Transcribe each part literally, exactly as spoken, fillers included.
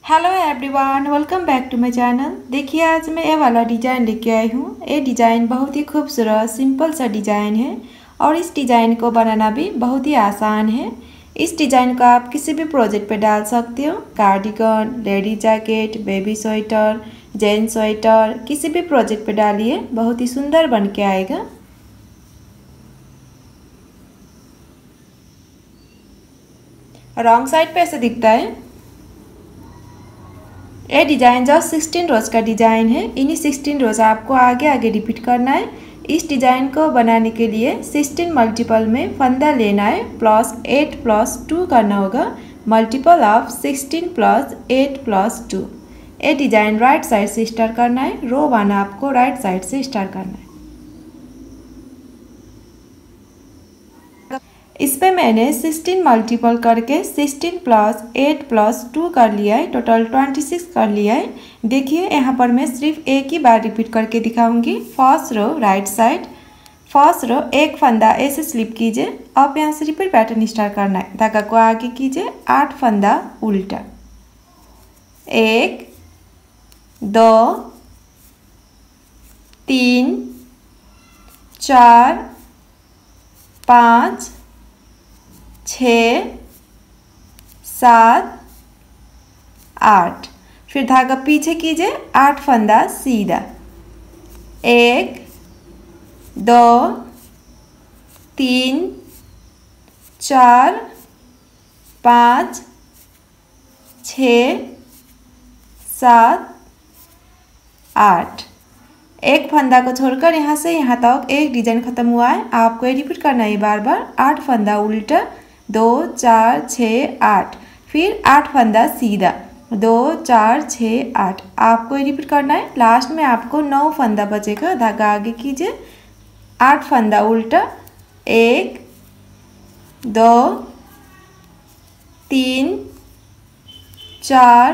Hello everyone, welcome back to my channel. देखिए आज मैं ये वाला डिज़ाइन लेके आई हूँ। ये डिज़ाइन बहुत ही खूबसूरत सिंपल सा डिज़ाइन है और इस डिज़ाइन को बनाना भी बहुत ही आसान है। इस डिज़ाइन को आप किसी भी प्रोजेक्ट पे डाल सकते हो। Cardigan, lady jacket, baby sweater, gents sweater, किसी भी प्रोजेक्ट पे डालिए, बहुत ही सुंदर बन के आएगा। रॉन्ग साइड पे ऐसे दिखता है। ये डिज़ाइन जो सिक्सटीन रोज़ का डिज़ाइन है, इन्हीं सिक्सटीन रोज़ आपको आगे आगे रिपीट करना है। इस डिज़ाइन को बनाने के लिए सिक्सटीन मल्टीपल में फंदा लेना है, प्लस एट प्लस टू करना होगा। Multiple of sixteen plus eight plus two. ये डिज़ाइन राइट साइड से स्टार्ट करना है। रो वन आपको राइट साइड से स्टार्ट करना है। इस पे मैंने सिक्सटीन मल्टीपल करके sixteen plus eight plus two कर लिया है, टोटल ट्वेंटी सिक्स कर लिया है। देखिए यहाँ पर मैं सिर्फ एक ही बार रिपीट करके दिखाऊंगी। First row right side, first row एक फंदा ऐसे स्लिप कीजिए। अब यहाँ से रिपीट पैटर्न स्टार्ट करना है। धागा को आगे कीजिए, आठ फंदा उल्टा, एक दो तीन चार पाँच छः सात आठ। फिर धागा पीछे कीजिए, आठ फंदा सीधा, एक दो तीन चार पाँच छः सात आठ। एक फंदा को छोड़कर यहाँ से यहाँ तक एक डिजाइन खत्म हुआ है। आपको ये रिपीट करना है बार बार। आठ फंदा उल्टा, दो चार छः आठ, फिर आठ फंदा सीधा, दो चार छः आठ। आपको ये रिपीट करना है। लास्ट में आपको नौ फंदा बचेगा। धागा आगे कीजिए, आठ फंदा उल्टा, एक दो तीन चार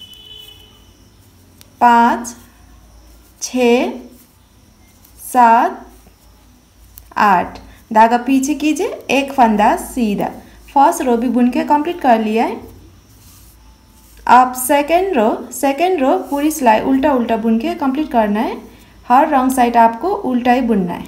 पाँच छः सात आठ। धागा पीछे कीजिए, एक फंदा सीधा। फर्स्ट रो भी बुन के कंप्लीट कर लिया है। अब सेकेंड रो सेकेंड रो पूरी सिलाई उल्टा उल्टा बुन के कंप्लीट करना है। हर रंग साइड आपको उल्टा ही बुनना है।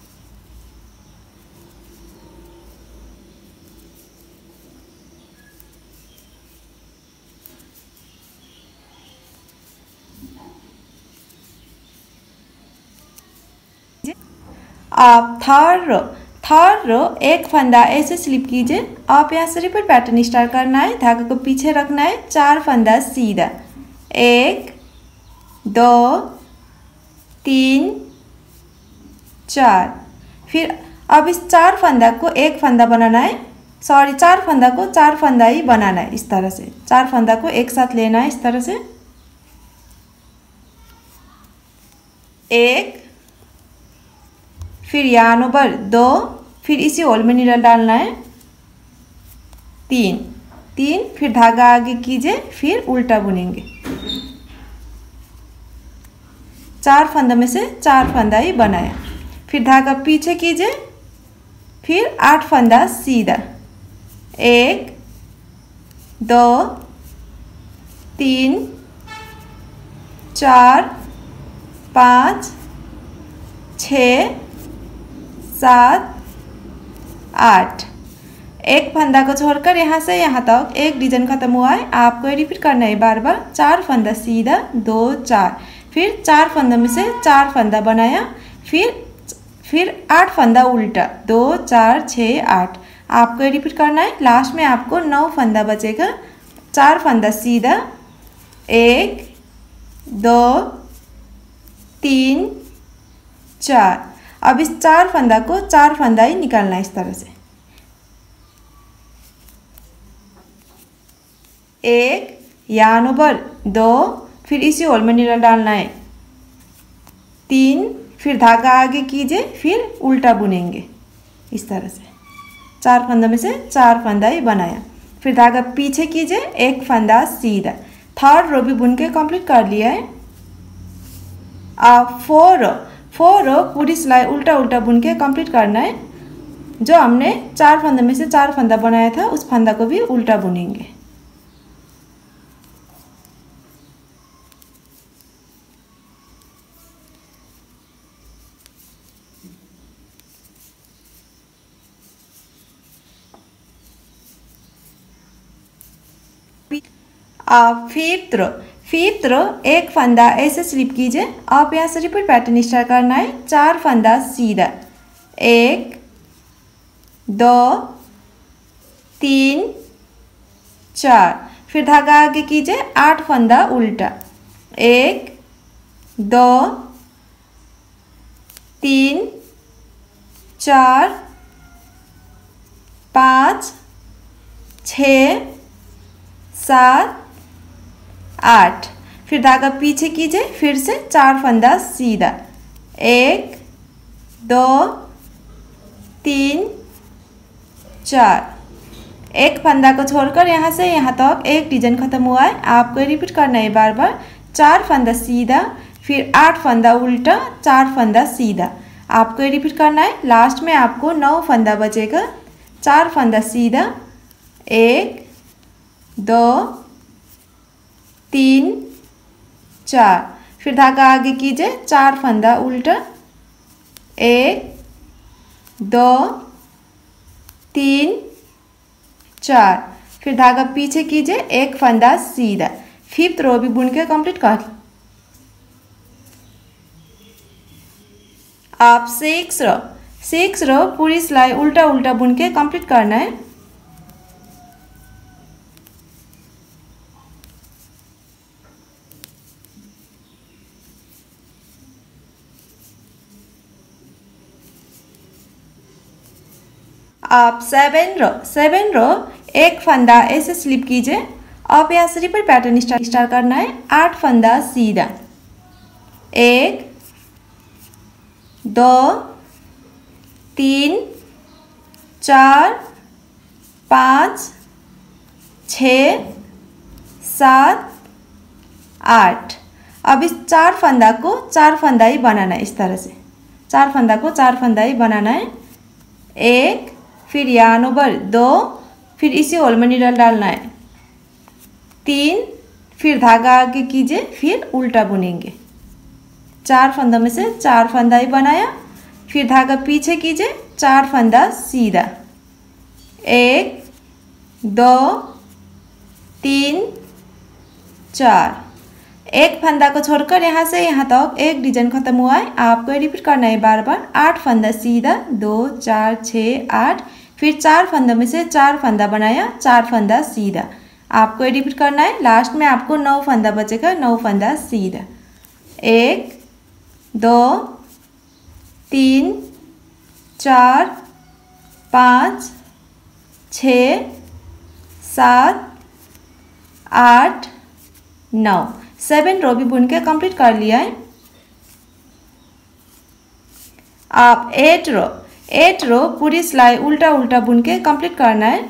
आप थर्ड रो थर्ड रो एक फंदा ऐसे स्लिप कीजिए। आप यहाँ से रिपीट पैटर्न स्टार्ट करना है। धागे को पीछे रखना है, चार फंदा सीधा, एक दो तीन चार। फिर अब इस चार फंदा को एक फंदा बनाना है। सॉरी चार फंदा को चार फंदा ही बनाना है। इस तरह से चार फंदा को एक साथ लेना है, इस तरह से। एक, फिर यार्न ओवर दो, फिर इसी होल में नीडल डालना है, तीन तीन। फिर धागा आगे कीजिए, फिर उल्टा बुनेंगे। चार फंदा में से चार फंदा ही बनाया। फिर धागा पीछे कीजिए, फिर आठ फंदा सीधा, एक दो तीन चार पाँच छः सात आठ। एक फंदा को छोड़कर यहाँ से यहाँ तक एक डिजाइन खत्म हुआ है। आपको ये रिपीट करना है बार बार। चार फंदा सीधा, दो चार, फिर चार फंदा में से चार फंदा बनाया, फिर फिर आठ फंदा उल्टा, दो चार छः आठ। आपको ये रिपीट करना है। लास्ट में आपको नौ फंदा बचेगा। चार फंदा सीधा, एक दो तीन चार। अब इस चार फंदा को चार फंदा ही निकालना है, इस तरह से। एक, यार्न ओवर दो, फिर इसी होल में नीडल डालना है, तीन। फिर धागा आगे कीजिए, फिर उल्टा बुनेंगे, इस तरह से। चार फंदा में से चार फंदा ही बनाया। फिर धागा पीछे कीजिए, एक फंदा सीधा। थर्ड रो भी बुन के कंप्लीट कर लिया है। अब फोर रो फोर रो पूरी सिलाई उल्टा उल्टा बुन के कंप्लीट करना है। जो हमने चार फंदे में से चार फंदा बनाया था, उस फंदा को भी उल्टा बुनेंगे। आप फिफ्थ रो फिफ्थ रो एक फंदा ऐसे स्लिप कीजिए। आप यहाँ से रिपीट पैटर्न स्टार्ट करना है। चार फंदा सीधा, एक दो तीन चार, फिर धागा आगे कीजिए। आठ फंदा उल्टा, एक दो तीन चार पाँच छ सात आठ, फिर धागा पीछे कीजिए। फिर से चार फंदा सीधा, एक दो तीन चार, एक फंदा को छोड़कर यहाँ से यहाँ तक एक डिजाइन खत्म हुआ है। आपको रिपीट करना है बार बार। चार फंदा सीधा, फिर आठ फंदा उल्टा, चार फंदा सीधा, आपको रिपीट करना है। लास्ट में आपको नौ फंदा बचेगा। चार फंदा सीधा, एक दो तीन चार, फिर धागा आगे कीजिए। चार फंदा उल्टा, एक दो तीन चार, फिर धागा पीछे कीजिए। एक फंदा सीधा। फिफ्थ रो भी बुन के कंप्लीट कर। आप सिक्स रो सिक्स रो पूरी सिलाई उल्टा उल्टा बुन के कंप्लीट करना है। आप सेवन रो सेवन रो एक फंदा ऐसे स्लिप कीजिए। आप यहाँ से रिपीट पैटर्न स्टार्ट स्टार्ट करना है। आठ फंदा सीधा, एक दो तीन चार पाँच छ सात आठ। अब इस चार फंदा को चार फंदा ही बनाना है। इस तरह से चार फंदा को चार फंदा ही बनाना है। एक, फिर यान ओवर दो, फिर इसी होल में नीडल डालना है। तीन, फिर धागा आगे कीजिए, फिर उल्टा बुनेंगे। चार फंदों में से चार फंदा ही बनाया, फिर धागा पीछे कीजिए। चार फंदा सीधा, एक दो तीन चार, एक फंदा को छोड़कर यहाँ से यहाँ तक एक डिजाइन खत्म हुआ है। आपको रिपीट करना है बार बार। आठ फंदा सीधा, दो चार छ आठ, फिर चार फंदों में से चार फंदा बनाया, चार फंदा सीधा, आपको रिपीट करना है। लास्ट में आपको नौ फंदा बचेगा, नौ फंदा सीधा। एक दो तीन चार पाँच छ सात आठ नौ, सेवन रो भी बुन के कंप्लीट कर लिया है। आप एट रो एट रो पूरी सिलाई उल्टा उल्टा बुन के कंप्लीट करना है।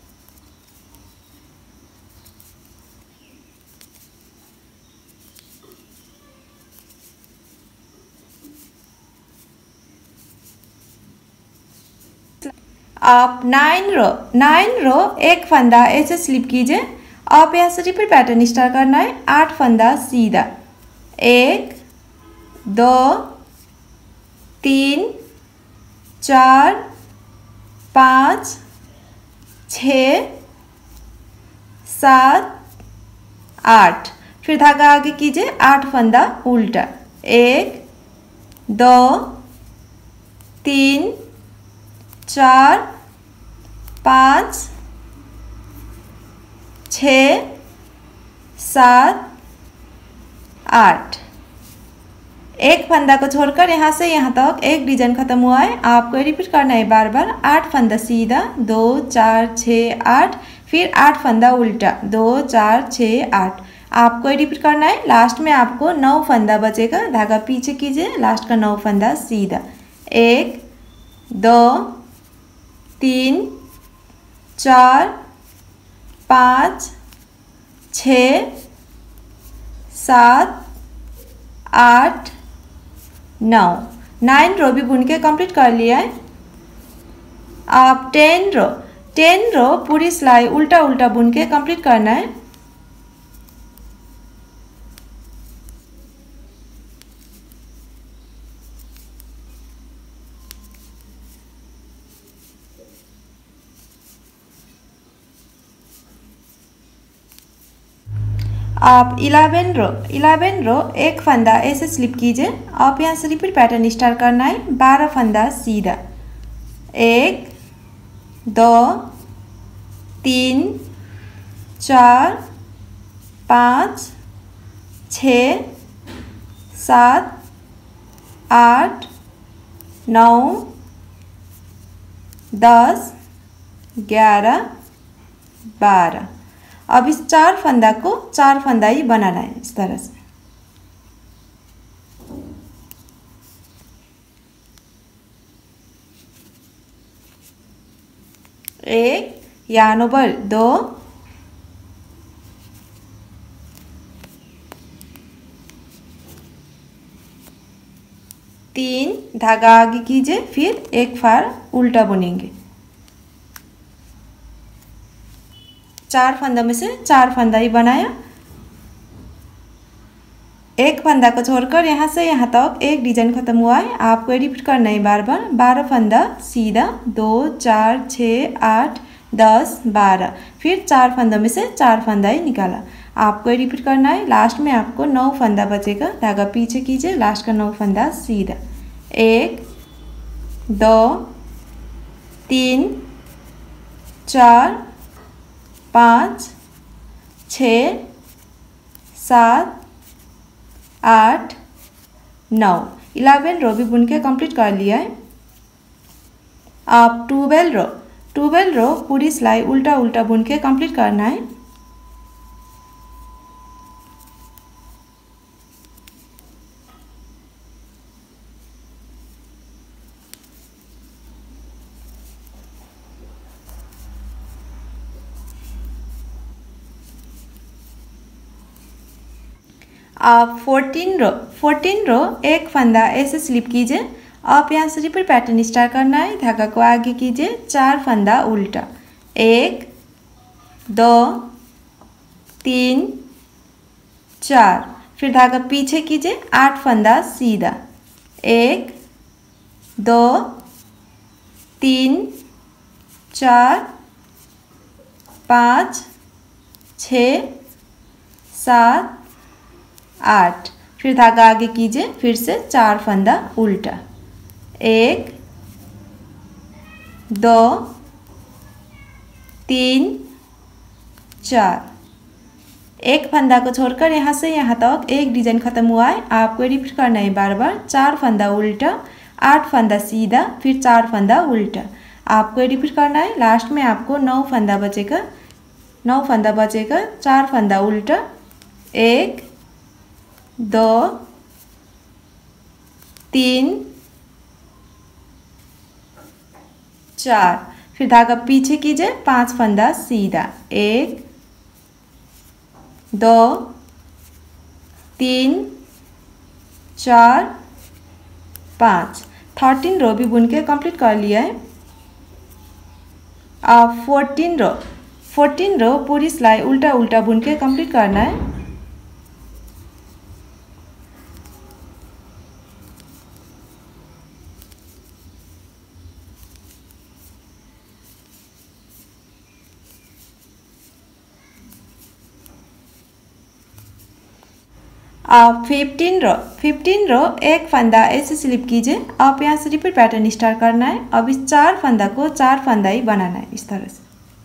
आप नाइन रो नाइन रो एक फंदा ऐसे स्लिप कीजिए। आप यहाँ से रिपीट पैटर्न स्टार्ट करना है। आठ फंदा सीधा, एक दो तीन चार पाँच छ सात आठ, फिर धागा आगे कीजिए। आठ फंदा उल्टा, एक दो तीन चार पाँच छ सात आठ, एक फंदा को छोड़कर यहाँ से यहाँ तक एक डिजाइन खत्म हुआ है। आपको रिपीट करना है बार बार। आठ फंदा सीधा, दो चार छ आठ, फिर आठ फंदा उल्टा, दो चार छ आठ, आपको रिपीट करना है। लास्ट में आपको नौ फंदा बचेगा। धागा पीछे कीजिए। लास्ट का नौ फंदा सीधा, एक दो तीन चार पाँच छ सात आठ नौ, नाइन रो भी बुन के कंप्लीट कर लिया है। आप टेन रो टेन रो पूरी सिलाई उल्टा उल्टा बुन के कंप्लीट करना है। आप इलेवन रो इलेवन रो एक फंदा ऐसे स्लिप कीजिए। आप यहाँ से रिपीट पैटर्न स्टार्ट करना है। बारह फंदा सीधा, एक दो तीन चार पाँच छः सात आठ नौ दस ग्यारह बारह। अब इस चार फंदा को चार फंदा ही बनाना है इस तरह से। एक yarn over दो, तीन धागा आगे कीजिए, फिर एक फार उल्टा बुनेंगे। चार फंदा में से चार फंदा ही बनाया। एक फंदा को छोड़कर यहाँ से यहाँ तक एक डिजाइन खत्म हुआ है। आपको रिपीट करना है बार बार। बारह फंदा सीधा, दो चार छः आठ दस बारह, फिर चार फंदा में से चार फंदा ही निकाला। आपको रिपीट करना है। लास्ट में आपको नौ फंदा बचेगा। धागा पीछे कीजिए, लास्ट का नौ फंदा सीधा, एक दो तीन चार पाँच छः सात आठ नौ। इलेवन रो भी बुन के कंप्लीट कर लिया है। आप ट्वेल्व रो ट्वेल्व रो पूरी सिलाई उल्टा उल्टा बुन के कंप्लीट करना है। आप फोर्टीन रो फोर्टीन रो एक फंदा ऐसे स्लिप कीजिए। आप यहाँ से रिपीट पैटर्न स्टार्ट करना है। धागा को आगे कीजिए, चार फंदा उल्टा, एक दो तीन चार, फिर धागा पीछे कीजिए, आठ फंदा सीधा, एक दो तीन चार पाँच छः सात आठ, फिर धागा आगे कीजिए, फिर से चार फंदा उल्टा, एक दो तीन चार। एक फंदा को छोड़कर यहाँ से यहाँ तक एक डिजाइन खत्म हुआ है। आपको रिपीट करना है बार बार। चार फंदा उल्टा, आठ फंदा सीधा, फिर चार फंदा उल्टा। आपको रिपीट करना है। लास्ट में आपको नौ फंदा बचेगा। नौ फंदा बचेगा, चार फंदा उल्टा, एक दो तीन चार, फिर धागा पीछे कीजिए, पांच फंदा सीधा, एक दो तीन चार पाँच। थर्टीन रो भी बुन के कंप्लीट कर लिया है। अब फोर्टीन रो फोर्टीन रो पूरी सिलाई उल्टा उल्टा बुन के कंप्लीट करना है। आप फिफ्टीन रो फिफ्टीन रो एक फंदा ऐसे स्लिप कीजिए। आप यहाँ से रिपीट पैटर्न स्टार्ट करना है। अब इस चार फंदा को चार फंदा ही बनाना है इस तरह से।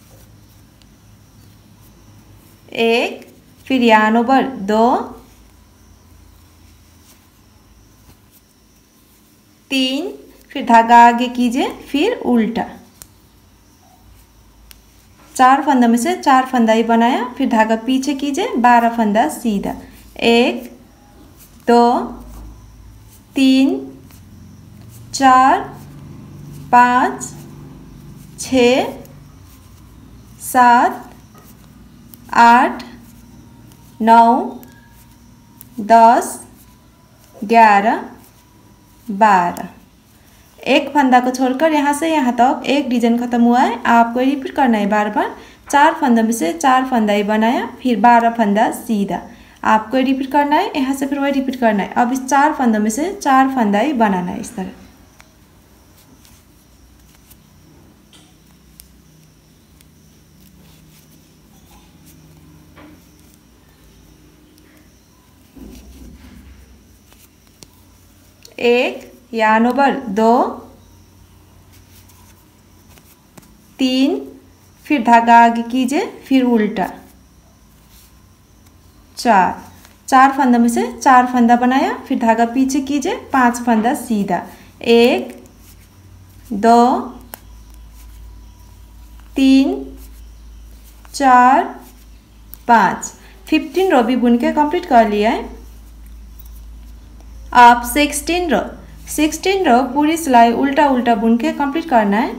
एक, फिर yarn over दो, तीन, फिर धागा आगे कीजिए, फिर उल्टा, चार फंदा में से चार फंदा ही बनाया, फिर धागा पीछे कीजिए, बारह फंदा सीधा, एक दो तीन चार पाँच छः सात आठ नौ दस ग्यारह बारह। एक फंदा को छोड़कर यहाँ से यहाँ तक एक डिजाइन खत्म हुआ है। आपको रिपीट करना है बार बार। चार फंदा में से चार फंदा ही बनाया, फिर बारह फंदा सीधा। आपको रिपीट करना है, यहाँ से फिर वही रिपीट करना है। अब इस चार फंदों में से चार फंदा ही बनाना है इस तरह। एक, yarn over दो, तीन, फिर धागा आगे कीजिए, फिर उल्टा, चार, चार फंदा में से चार फंदा बनाया, फिर धागा पीछे कीजिए, पांच फंदा सीधा, एक, दो, तीन, चार, पाँच, फिफ्टीन रो भी बुन के कंप्लीट कर लिया है। आप सिक्सटीन रो सिक्सटीन रो पूरी सिलाई उल्टा उल्टा बुन के कंप्लीट करना है।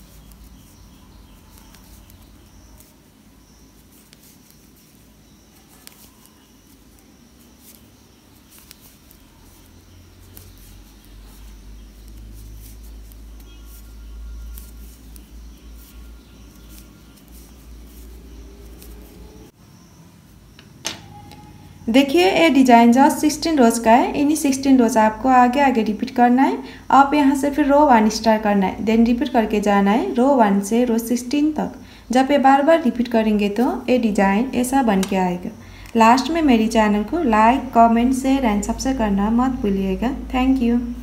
देखिए ये डिजाइन जो सिक्सटीन रोज का है, इन्हीं सिक्सटीन रोज आपको आगे आगे रिपीट करना है। आप यहाँ से फिर रो वन स्टार्ट करना है, देन रिपीट करके जाना है रो वन से रो सिक्सटीन तक। जब ये बार बार रिपीट करेंगे तो ये डिजाइन ऐसा बन के आएगा। लास्ट में मेरी चैनल को like, comment, share and subscribe करना मत भूलिएगा। Thank you.